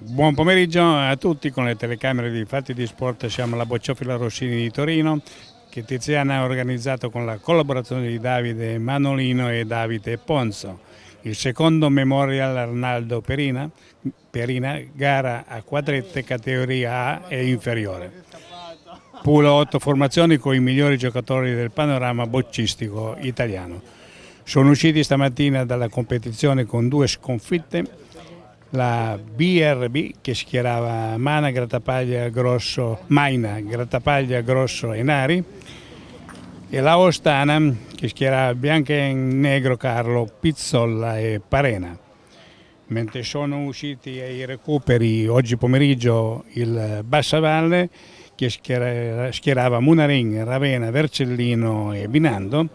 Buon pomeriggio a tutti con le telecamere di Fatti di Sport. Siamo alla Bocciofila Rossini di Torino che Tiziana ha organizzato con la collaborazione di Davide Manolino e Davide Ponzo. Il secondo Memorial Arnaldo Perina, gara a quadrette categoria A e inferiore. Pula 8 formazioni con i migliori giocatori del panorama boccistico italiano. Sono usciti stamattina dalla competizione con 2 sconfitte. La BRB che schierava Maina, Grattapaglia, Grosso e Nari, e la Ostana che schierava Bianca e Negro, Carlo, Pizzolla e Parena. Mentre sono usciti ai recuperi oggi pomeriggio il Bassavalle che schierava Munarin, Ravenna, Vercellino e Binando,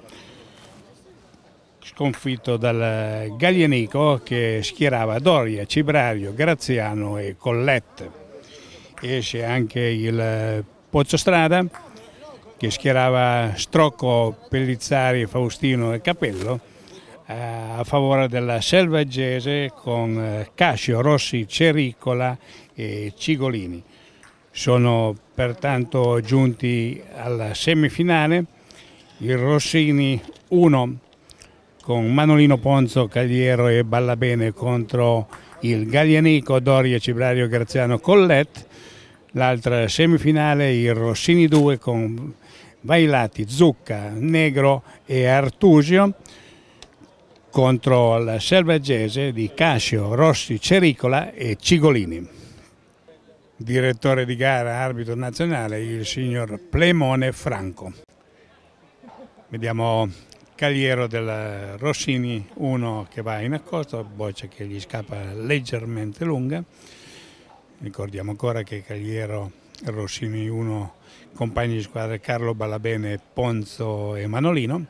sconfitto dal Gaglianico che schierava Doria, Cibrario, Graziano e Collette. Esce anche il Pozzostrada che schierava Strocco, Pellizzari, Faustino e Capello a favore della Selvaggese con Cascio, Rossi, Cericola e Cigolini. Sono pertanto giunti alla semifinale il Rossini 1 con Manolino, Ponzo, Cagliero e Ballabene contro il Gaglianico, Doria, Cibrario, Graziano, Collette. L'altra semifinale il Rossini 2 con Vailati, Zucca, Negro e Artusio contro la Selvaggese di Cascio, Rossi, Cericola e Cigolini. Direttore di gara, arbitro nazionale, il signor Plemone Franco. Vediamo Cagliero del Rossini 1 che va in accosto, boccia che gli scappa leggermente lunga. Ricordiamo ancora che Cagliero Rossini 1, compagni di squadra Carlo, Ballabene, Ponzo e Manolino,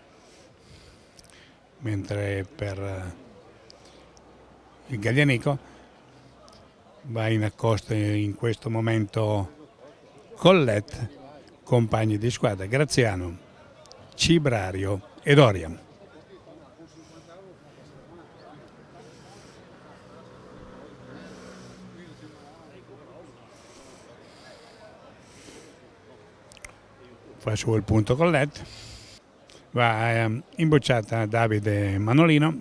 mentre per il Gaglianico va in accosto in questo momento Collette, compagni di squadra Graziano, Cibrario e Doria. Fa su il punto Collette, va in bocciata Davide Manolino,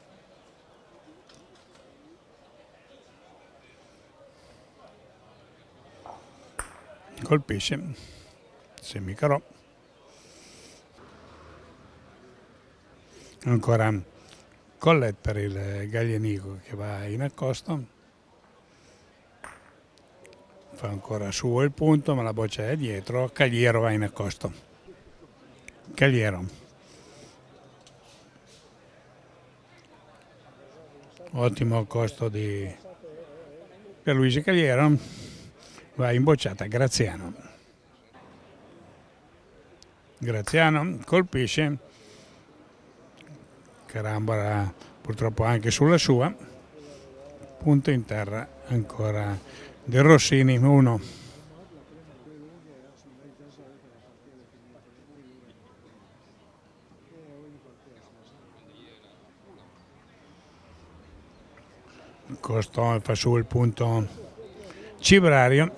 colpisce semicarò, ancora Collette per il Gaglianico che va in accosto, fa ancora su il punto ma la boccia è dietro, Cagliero va in accosto. Cagliero, ottimo accosto per Luigi Cagliero, va in bocciata Graziano. Graziano colpisce, carambola purtroppo anche sulla sua, punto in terra ancora del Rossini 1. Costò fa su il punto Cibrario,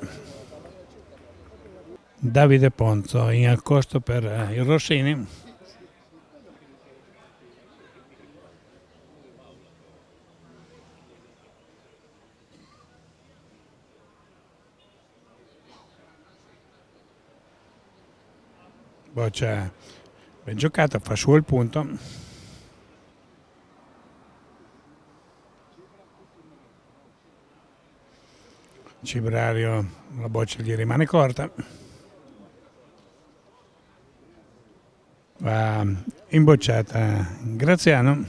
Davide Ponzo in accosto per il Rossini. Boccia ben giocata, fa su il punto. Cibrario, la boccia gli rimane corta. Va in bocciata Graziano.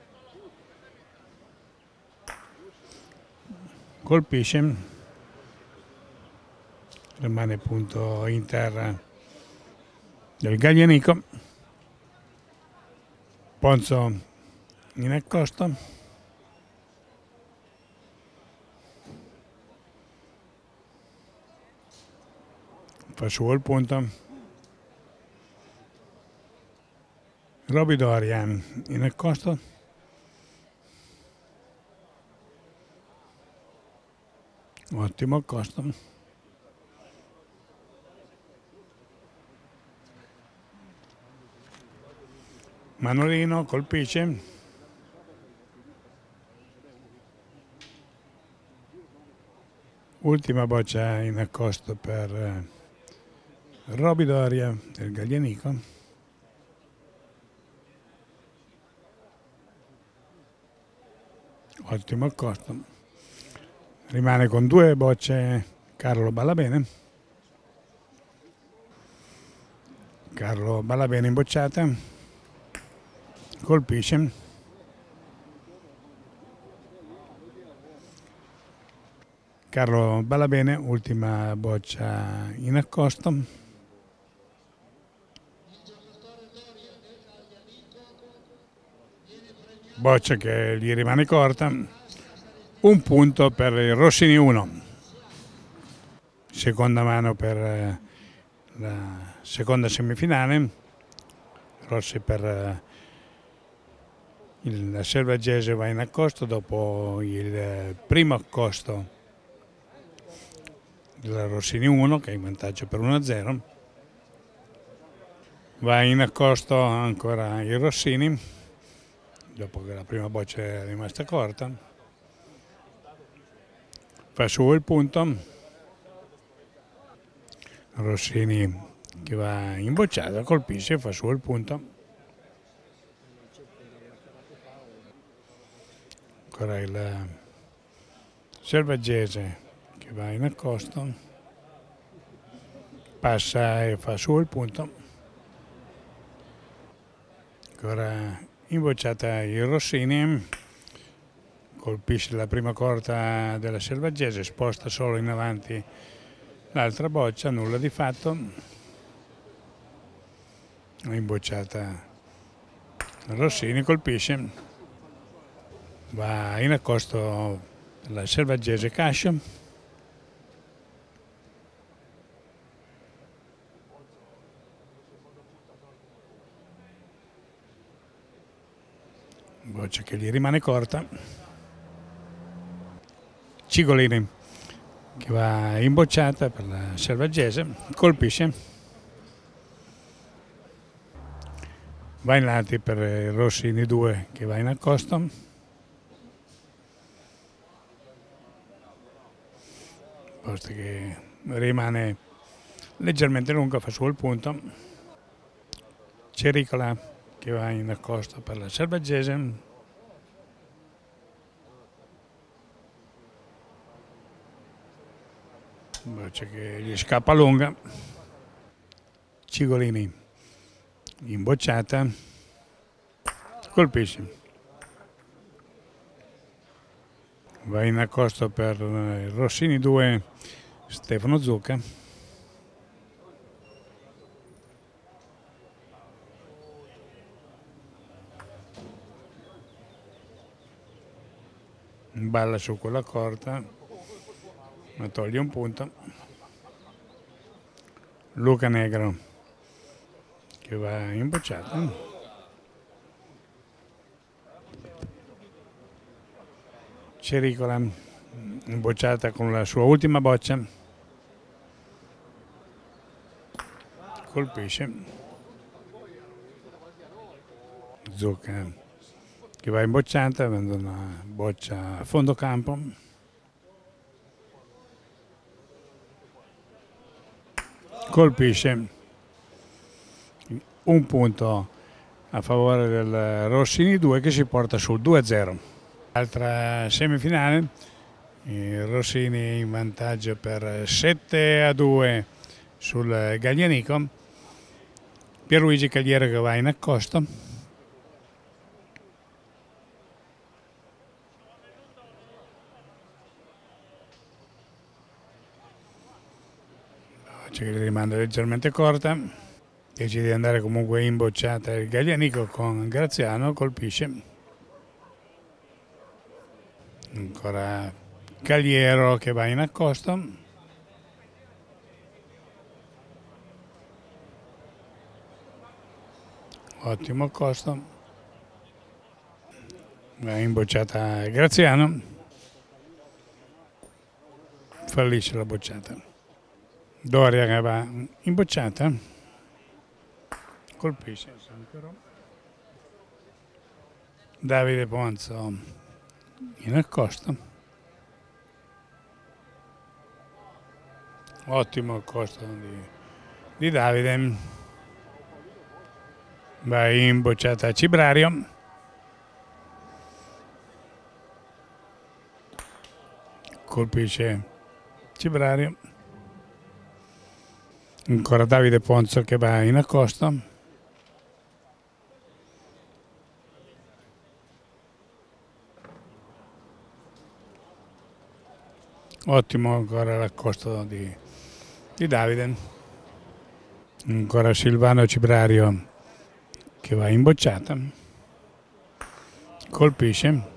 Colpisce. Rimane punto in terra del Gaglianico. Ponzo in accosto. Fa su il punto. Roby Doria in accosto. Ottimo accosto. Manolino colpisce. Ultima boccia in accosto per Roby Doria del Gaglianico. Ottimo accosto. Rimane con 2 bocce Carlo Ballabene. Carlo Ballabene in bocciata. Colpisce. Carlo Ballabene, ultima boccia in accosto. Boccia che gli rimane corta. Un punto per il Rossini 1. Seconda mano per la seconda semifinale. Rossi per il Selvaggese va in accosto dopo il primo accosto del Rossini 1 che è in vantaggio per 1-0. Va in accosto ancora il Rossini dopo che la prima boccia è rimasta corta. Fa su il punto. Rossini che va in bocciata, colpisce e fa su il punto. Ancora il Selvaggese che va in accosto, passa e fa su il punto. Ancora in bocciata il Rossini, colpisce la prima corta della Selvaggese, sposta solo in avanti l'altra boccia, nulla di fatto. In bocciata Rossini, colpisce, va in accosto la Selvaggese Cascio. Boccia che gli rimane corta. Cigolini che va in bocciata per la Selvaggese, colpisce. Va in lati per Rossini 2 che va in accosto. Posto che rimane leggermente lungo, fa su il punto. Cericola che va in accosto per la Selvaggese. Boccia che gli scappa lunga. Cigolini in bocciata, colpisce. Va in accosto per Rossini 2 Stefano Zucca. Balla su quella corta, ma toglie un punto. Luca Negro che va in bocciata. Cericola in bocciata con la sua ultima boccia. Colpisce. Zucca che va in bocciata, avendo una boccia a fondo campo. Colpisce. Un punto a favore del Rossini 2 che si porta sul 2-0. Altra semifinale, il Rossini in vantaggio per 7-2 sul Gaglianico. Pierluigi Cagliero che va in accosto. Che gli rimanda leggermente corta. Decide di andare comunque in bocciata il Gaglianico con Graziano, colpisce. Ancora Cagliero che va in accosto. Ottimo accosto. Va in bocciata Graziano. fallisce la bocciata. Doria che va in bocciata, colpisce però. Davide Ponzo in accosto, ottimo accosto di Davide, va in bocciata Cibrario, colpisce Cibrario, ancora Davide Ponzo che va in accosto, ottimo ancora l'accosto di Davide, ancora Silvano Cibrario che va in bocciata, colpisce,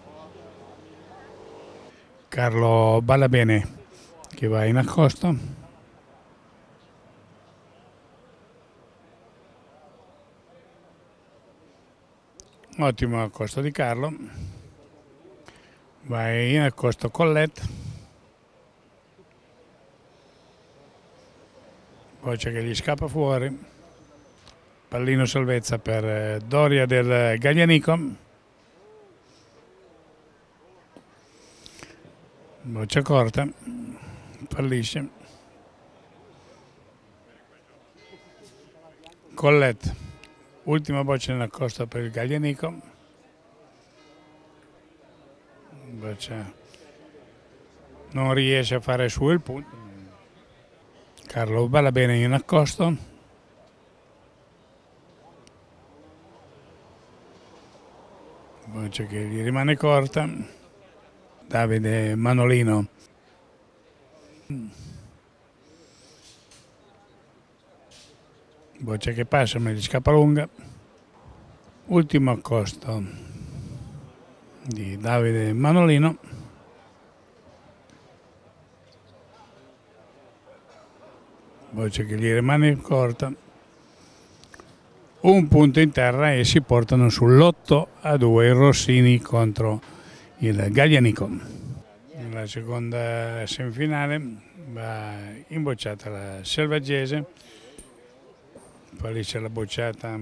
Carlo Balabene che va in accosto, ottimo accosto di Carlo, va in accosto Collet, Boccia che gli scappa fuori, pallino salvezza per Doria del Gaglianico, boccia corta, fallisce, Collet, ultima boccia nell'accosto per il Gaglianico, boccia non riesce a fare su il punto, Carlo Balabene in accosto, boccia che gli rimane corta, Davide Manolino boccia che passa ma gli scappa lunga, ultimo accosto di Davide Manolino, boccia che gli rimane corta, un punto in terra e si portano sull'8-2 i Rossini contro il Gaglianico. Nella seconda semifinale va in bocciata la Selvaggese, poi c'è la bocciata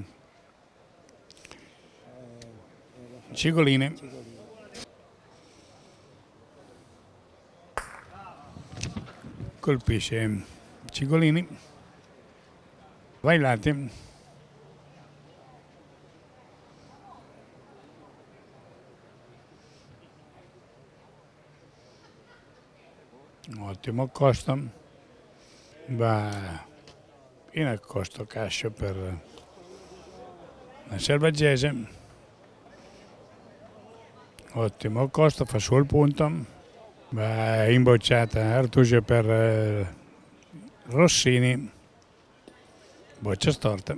Cigolini, colpisce Cigolini, Vailati, ottimo accosto, va in accosto Cascio per la Selvaggese, ottimo accosto, fa su il punto, va in bocciata Artusio per Rossini, boccia storta,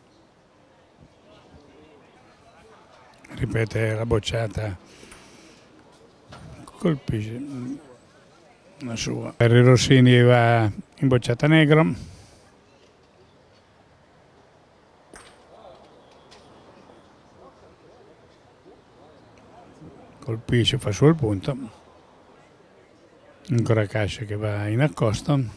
ripete la bocciata, colpisce la sua. Per i Rossini va in bocciata Negro, colpisce, fa su il punto, ancora Cascio che va in accosto,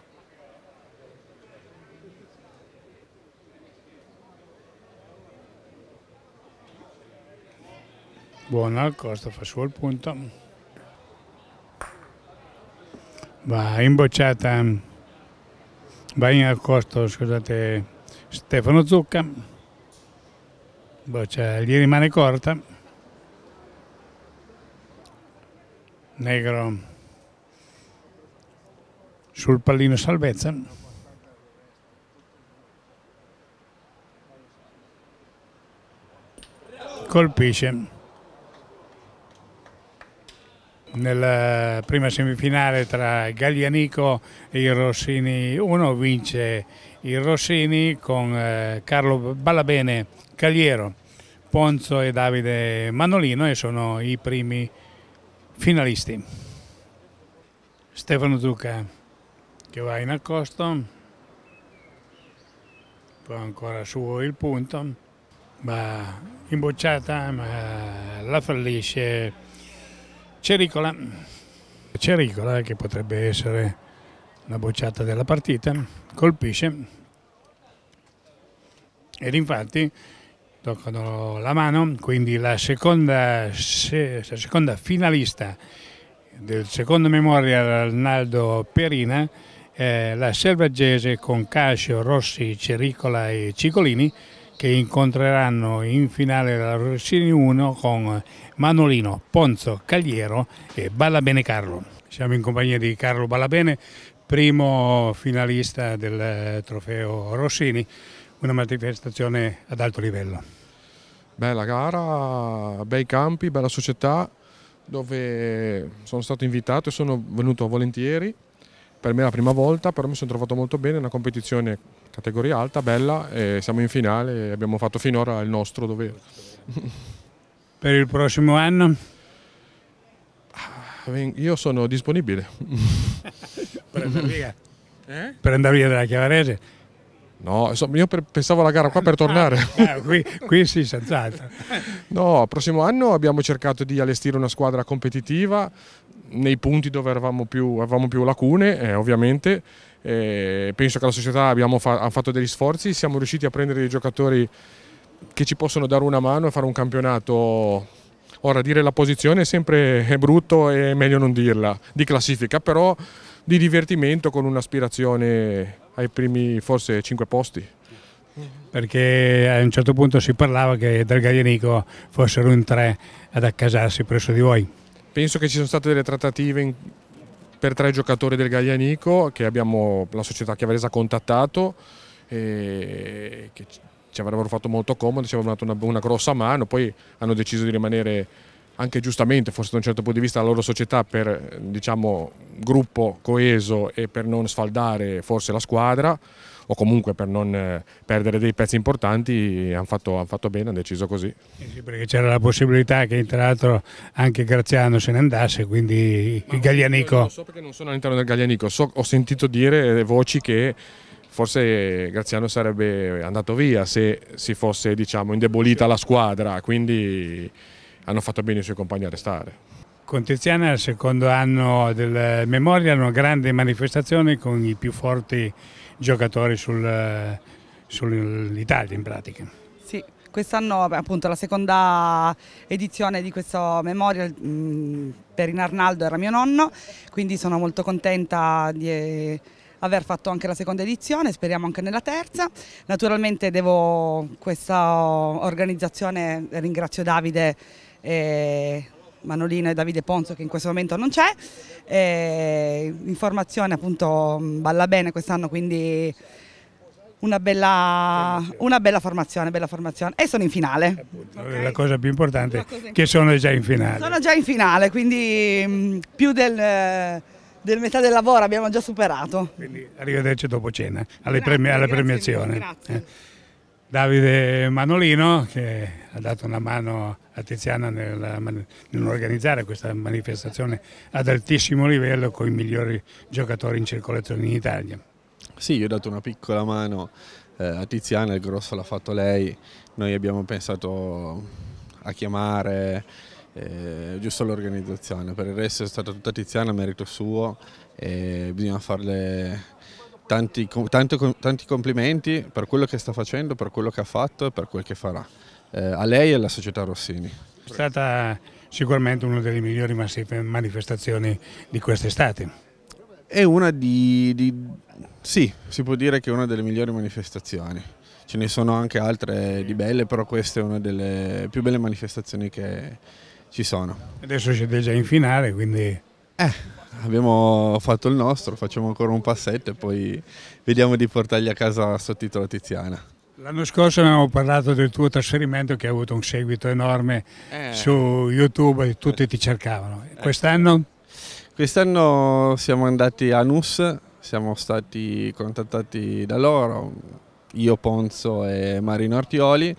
buono accosto, fa su il punto, va in bocciata, va in accosto, scusate, Stefano Zucca, boccia gli rimane corta, Negro sul pallino salvezza, colpisce. Nella prima semifinale tra Gaglianico e i Rossini 1 vince i Rossini con Carlo Balabene, Cagliero, Ponzo e Davide Manolino e sono i primi finalisti. Stefano Zucca che va in accosto, poi ancora su il punto, va in bocciata ma la fallisce Cericola, Cericola, che potrebbe essere la bocciata della partita, colpisce ed infatti toccano la mano, quindi la seconda finalista del secondo Memorial Arnaldo Perina, la Selvaggese con Cascio, Rossi, Cericola e Cicolini, che incontreranno in finale la Rossini 1 con Manolino, Ponzo, Cagliero e Ballabene Carlo. Siamo in compagnia di Carlo Ballabene, primo finalista del trofeo Rossini, una manifestazione ad alto livello. Bella gara, bei campi, bella società, dove sono stato invitato e sono venuto volentieri. Per me è la prima volta, però mi sono trovato molto bene, è una competizione categoria alta, bella, e siamo in finale e abbiamo fatto finora il nostro dovere. Per il prossimo anno? Io sono disponibile. Per andare via? Per andare via dalla Chiavarese? No, io pensavo alla gara qua per tornare. Qui sì, senz'altro. No, il prossimo anno abbiamo cercato di allestire una squadra competitiva nei punti dove avevamo più lacune, ovviamente. Penso che la società ha fatto degli sforzi, siamo riusciti a prendere dei giocatori che ci possono dare una mano e fare un campionato. Ora, dire la posizione è brutto e meglio non dirla, di classifica, però di divertimento con un'aspirazione ai primi forse 5 posti. Perché a un certo punto si parlava che del Gaglianico fossero in 3 ad accasarsi presso di voi. Penso che ci sono state delle trattative per 3 giocatori del Gaglianico che la società chiavarese ha contattato e che ci avrebbero fatto molto comodo, ci avrebbero dato una grossa mano, poi hanno deciso di rimanere anche giustamente, forse da un certo punto di vista, la loro società per, diciamo, gruppo coeso e per non sfaldare forse la squadra o comunque per non perdere dei pezzi importanti, hanno fatto bene, hanno deciso così. Sì, perché c'era la possibilità che tra l'altro anche Graziano se ne andasse, quindi il Gaglianico... Non lo so perché non sono all'interno del Gaglianico, ho sentito dire voci che forse Graziano sarebbe andato via se si fosse, diciamo, indebolita la squadra, quindi hanno fatto bene i suoi compagni a restare. Con Tiziana, al secondo anno del Memorial, una grande manifestazione con i più forti giocatori sull'Italia in pratica. Sì, quest'anno appunto la seconda edizione di questo Memorial per Arnaldo era mio nonno, quindi sono molto contenta di aver fatto anche la seconda edizione, speriamo anche nella terza. Naturalmente devo questa organizzazione, ringrazio Davide Manolino e Davide Ponzo che in questo momento non c'è, informazione appunto Ballabene quest'anno, quindi una bella formazione e sono in finale. Okay. La cosa più importante è che sono già in finale. Sono già in finale, quindi più del metà del lavoro abbiamo già superato. Quindi arrivederci dopo cena, alla premiazione. Grazie. Davide Manolino che ha dato una mano a Tiziana nell'organizzare questa manifestazione ad altissimo livello con i migliori giocatori in circolazione in Italia. Sì, io ho dato una piccola mano a Tiziana, il grosso l'ha fatto lei, noi abbiamo pensato a chiamare giusto l'organizzazione, per il resto è stata tutta Tiziana, merito suo e bisogna farle tanti complimenti per quello che sta facendo, per quello che ha fatto e per quel che farà, a lei e alla società Rossini. È stata sicuramente una delle migliori manifestazioni di quest'estate. È una sì, si può dire che è una delle migliori manifestazioni. Ce ne sono anche altre di belle, però questa è una delle più belle manifestazioni che ci sono. Adesso siete già in finale, quindi... Abbiamo fatto il nostro, facciamo ancora un passetto e poi vediamo di portargli a casa sottotitolo Tiziana. L'anno scorso abbiamo parlato del tuo trasferimento che ha avuto un seguito enorme su YouTube e tutti ti cercavano. Quest'anno? Quest'anno siamo andati a NUS, siamo stati contattati da loro, io, Ponzo e Marino Artioli,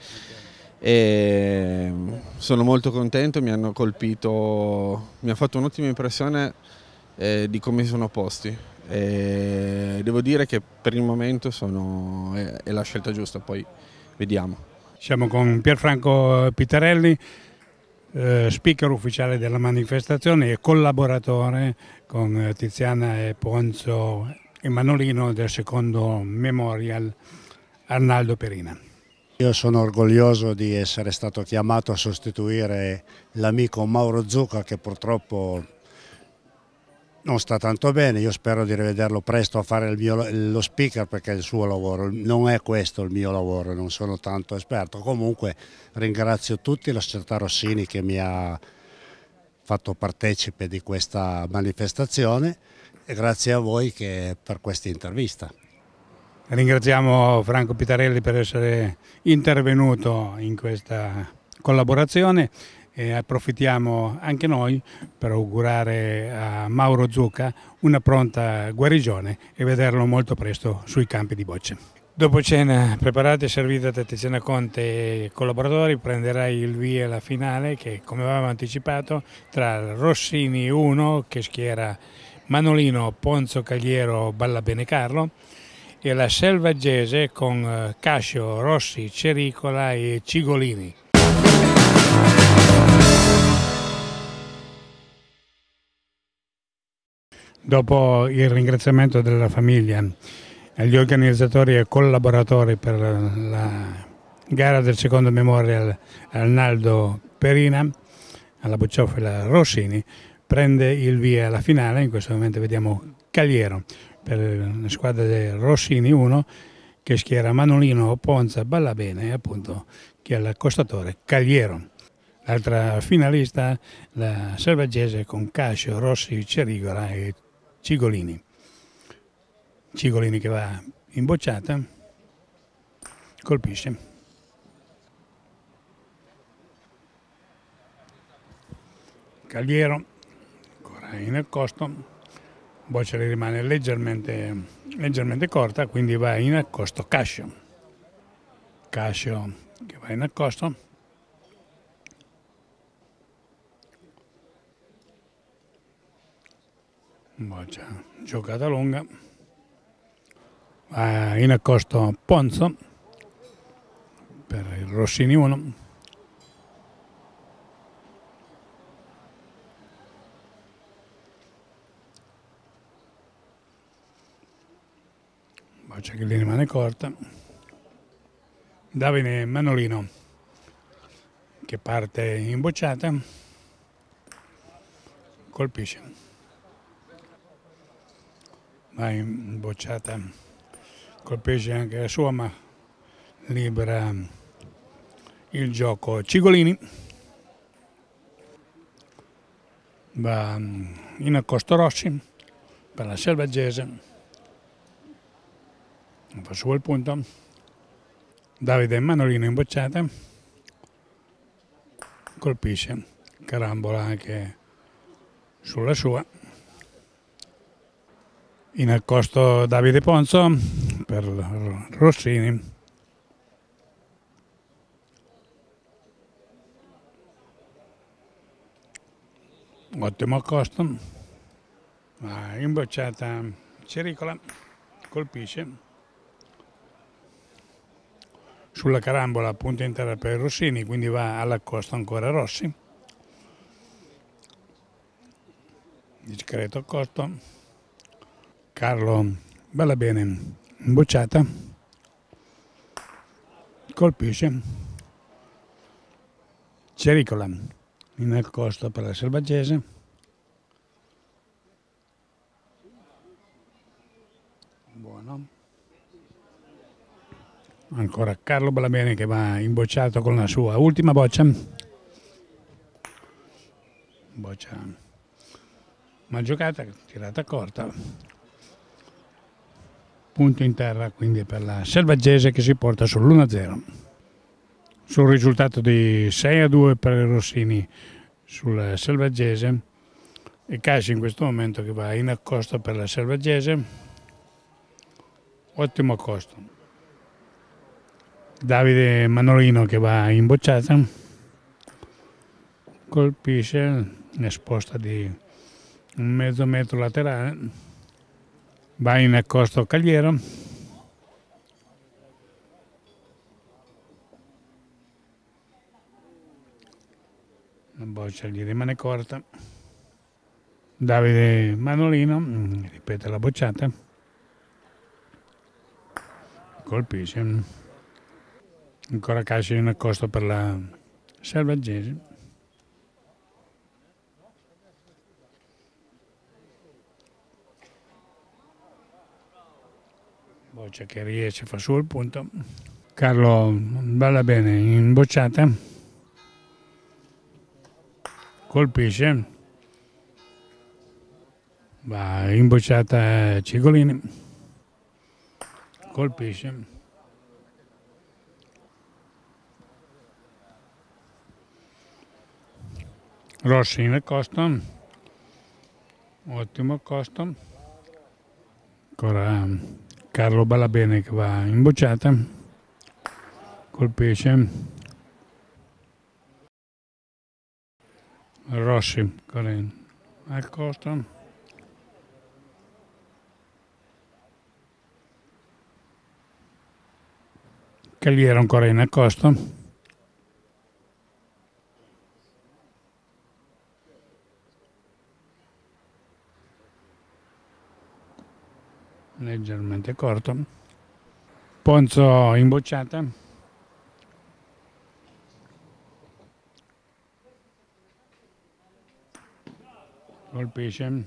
e sono molto contento, mi hanno colpito, mi ha fatto un'ottima impressione di come sono posti. Devo dire che per il momento è la scelta giusta, poi vediamo. Siamo con Pierfranco Pitarelli, speaker ufficiale della manifestazione e collaboratore con Tiziana e Ponzo e Manolino del secondo Memorial Arnaldo Perina. Io sono orgoglioso di essere stato chiamato a sostituire l'amico Mauro Zucca, che purtroppo non sta tanto bene. Io spero di rivederlo presto a fare lo speaker, perché è il suo lavoro, non è questo il mio lavoro, non sono tanto esperto. Comunque ringrazio tutti, la società Rossini che mi ha fatto partecipe di questa manifestazione, e grazie a voi per questa intervista. Ringraziamo Franco Pitarelli per essere intervenuto in questa collaborazione e approfittiamo anche noi per augurare a Mauro Zucca una pronta guarigione e vederlo molto presto sui campi di bocce. Dopo cena preparata e servita da Tiziana Conte e collaboratori, prenderà il via la finale che, come avevamo anticipato, tra Rossini 1 che schiera Manolino, Ponzo, Cagliero, Ballabene Carlo, e la Selvaggese con Cascio, Rossi, Cericola e Cigolini. Dopo il ringraziamento della famiglia agli organizzatori e collaboratori per la gara del secondo Memorial Arnaldo Perina, alla bocciofila Rossini, prende il via la finale. In questo momento vediamo Cagliero per la squadra del Rossini 1 che schiera Manolino, Ponza, Ballabene e appunto che è l'accostatore Cagliero. L'altra finalista, la Selvaggese con Cascio, Rossi, Cerigola e Cigolini. Cigolini che va in bocciata, colpisce. Cagliero ancora in accosto. Boccia le rimane leggermente corta, quindi va in accosto Cascio. Cascio che va in accosto. Boccia giocata lunga. Va in accosto Ponzo per il Rossini 1. Boccia che gli rimane corta. Davide Manolino che parte in bocciata, colpisce. Va in bocciata, colpisce anche la sua, ma libera il gioco Cigolini. Va in accosto Rossi per la Selvaggese. Fa su il punto. Davide Manolino in bocciata, colpisce, carambola anche sulla sua. In accosto Davide Ponzo per Rossini. Ottimo accosto. In bocciata Cericola, colpisce. Sulla carambola punta intera per Rossini, quindi va all'accosto ancora Rossi. Discreto accosto. Carlo Ballabene in bocciata. Colpisce. Cericola in accosto per la Selvaggese. Buono. Ancora Carlo Ballabene che va imbocciato con la sua ultima boccia. Boccia mal giocata, tirata corta. Punto in terra quindi per la Selvaggese che si porta sull'1-0. Sul risultato di 6-2 per il Rossini sul Selvaggese e Casci in questo momento che va in accosto per la Selvaggese. Ottimo accosto. Davide Manolino che va in bocciata, colpisce, esposta di un mezzo metro laterale, va in accosto Cagliero, la boccia gli rimane corta. Davide Manolino ripete la bocciata, colpisce, ancora calcio in accosto per la Selvaggese. Boccia che riesce, fa su il punto. Carlo balla bene in bocciata, colpisce, va in bocciata Cigolini, colpisce, Rossi in accosto, ottimo accosto, ancora Carlo Ballabene che va in bocciata, colpisce, Rossi con al costo, Cagliero ancora in accosto, leggermente corto, Ponzo in bocciata, colpisce,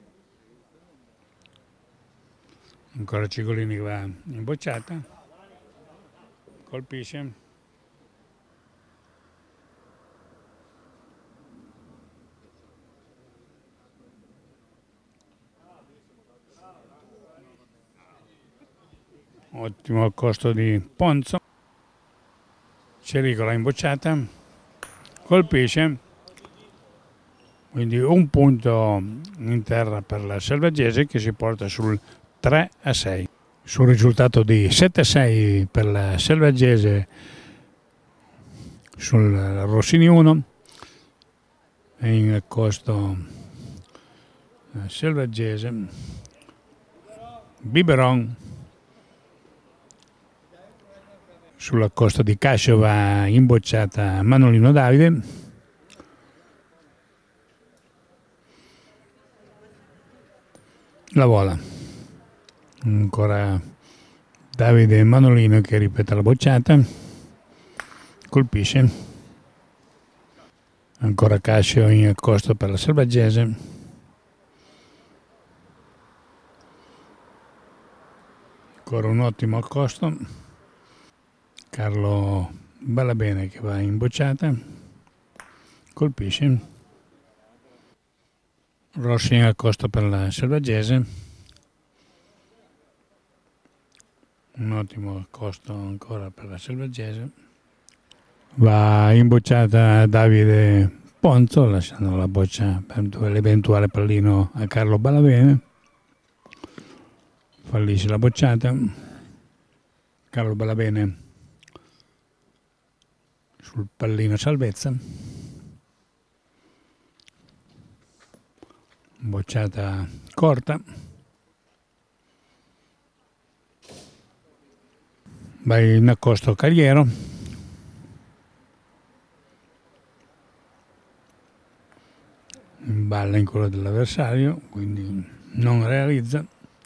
ancora Cigolini che va in bocciata, colpisce, ottimo accosto di Ponzo, Cericola in bocciata, colpisce, quindi un punto in terra per la Selvaggese che si porta sul 3-6. Sul risultato di 7-6 per la Selvaggese sul Rossini 1 e in accosto Selvaggese, Biberon. Sulla costa di Cascio va in bocciata Manolino Davide, la vola, ancora Davide Manolino che ripete la bocciata, colpisce, ancora Cascio in accosto per la Selvaggese, ancora un ottimo accosto, Carlo Ballabene che va in bocciata, colpisce, Rossi in accosto per la Selvaggese, un ottimo accosto ancora per la Selvaggese, va in bocciata Davide Ponzo lasciando la boccia per l'eventuale pallino a Carlo Ballabene, fallisce la bocciata, Carlo Ballabene sul pallino salvezza, bocciata corta, va in accosto Cagliero, balla in quello dell'avversario, quindi non realizza,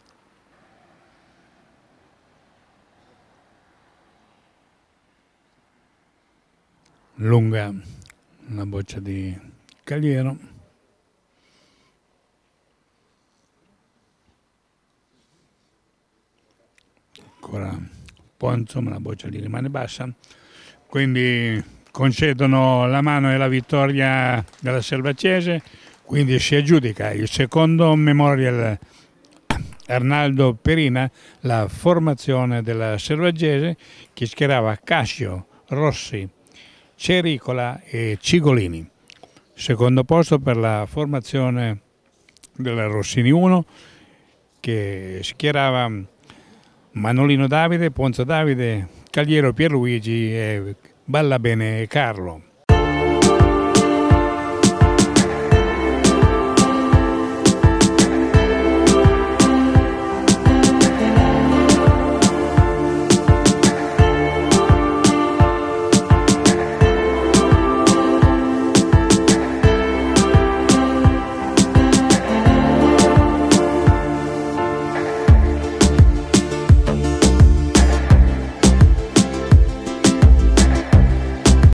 lunga la boccia di Cagliero, ancora Ponzo ma la boccia gli rimane bassa, quindi concedono la mano e la vittoria della Selvaggese, quindi si aggiudica il secondo Memorial Arnaldo Perina, la formazione della Selvaggese che schierava Cascio, Rossi, Cericola e Cigolini. Secondo posto per la formazione della Rossini 1 che schierava Manolino Davide, Ponzo Davide, Cagliero Pierluigi e Ballabene Carlo.